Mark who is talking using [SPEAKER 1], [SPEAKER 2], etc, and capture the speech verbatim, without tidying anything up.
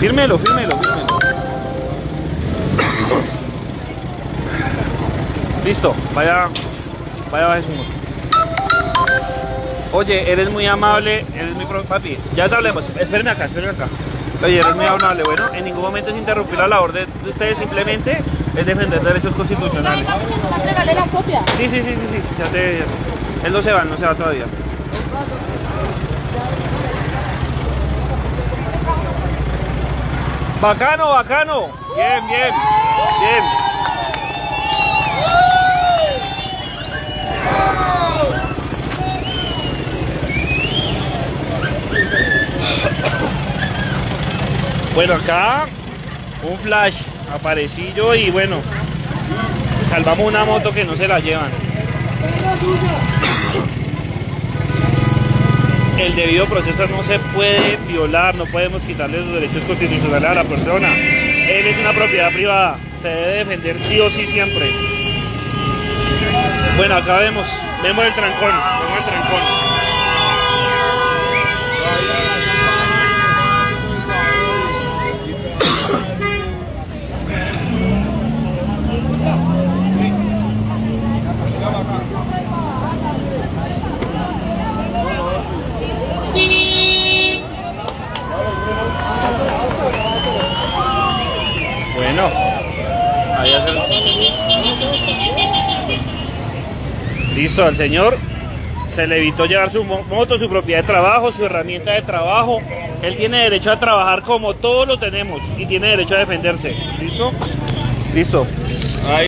[SPEAKER 1] Fírmelo, fírmelo, fírmelo. Listo, vaya, vaya, baje su moto. Oye, eres muy amable, eres muy pro... Papi, ya te hablemos, espérame acá, espérame acá. Oye, eres muy amable, bueno, en ningún momento es interrumpir la labor de, de ustedes, simplemente es defender derechos constitucionales.
[SPEAKER 2] ¿Regale la copia?
[SPEAKER 1] Sí, sí, sí, sí, sí, ya te... Ya te... Él no se va, no se va todavía. Bacano, bacano. Bien, bien, bien. Bueno, acá un flash, aparecí yo y bueno, salvamos una moto que no se la llevan. El debido proceso no se puede violar, no podemos quitarle los derechos constitucionales a la persona. Él es una propiedad privada, se debe defender sí o sí siempre. Bueno, acá vemos, vemos el trancón, vemos el trancón. Bueno, ahí hace... Listo, al señor se le evitó llevar su moto, su propiedad de trabajo, su herramienta de trabajo. Él tiene derecho a trabajar como todos lo tenemos y tiene derecho a defenderse. ¿Listo? Listo.